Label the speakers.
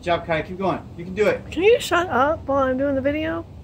Speaker 1: job, Kai. Keep going. You can do it.
Speaker 2: Can you shut up while I'm doing the video?